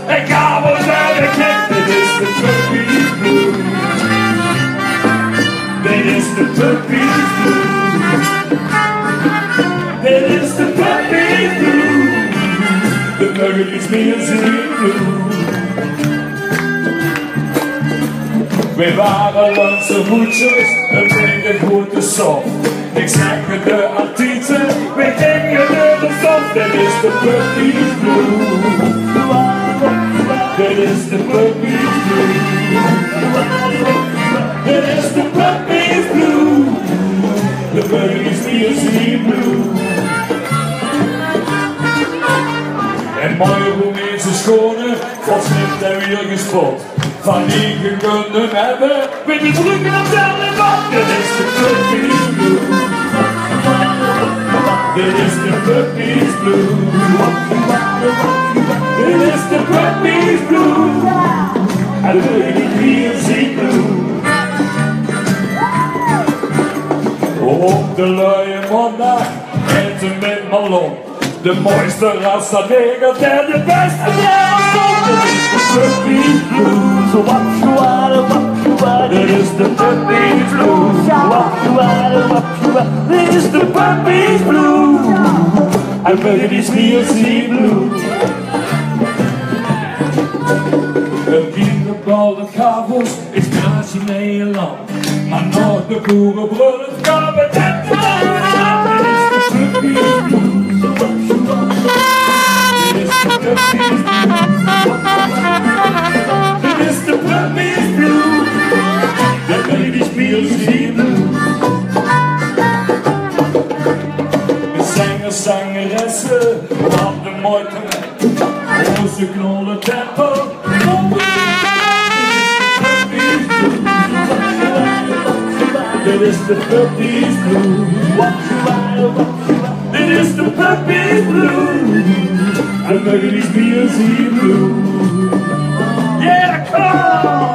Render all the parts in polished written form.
Ik ga wel verder, kijk, dit is de Puppies Blues. Dit is de Puppies Blues. Dit is de Puppies Blues. De Puppies Blues. We waren langs de hoedjes, een beetje grote soft. Ik zeg de artiesten, we gingen de stof. Dit is de Puppies Blues. Dit is de Puppies Blues. Dit is de Puppies Blues. De Puppies Blues. En mooie Roemeense schonen, volsnipt en weer gespot. Van die kunnen hebben, met die drukken op de bak. Dit is de Puppies Blues. Dit is de Puppies Blues. Dit is de Puppies Blues. En de Puppies Blues. Op de luie maandag eten met Malon. De mooiste rasta neger, de beste stond. Dit is de Puppies Blues. Dit is de Puppies Blues. Dit is de Puppies Blues. En Puppies Blues. Een kinderbal de kabels is traditioneel land. Maar nog de boerenbrullen gaan we het aan. Dit is de Puppies Blues. Dit is de Puppies Blues. Dit is de Puppies Blues. De Puppies Blues. De zangers, zangeressen, wat de moeite met. Onze knollen tempo. Dit is de Puppies Blues. Dit is de Puppies Blues. En Puppies Blues. Yeah, come on!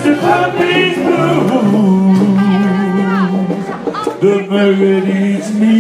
The melodies me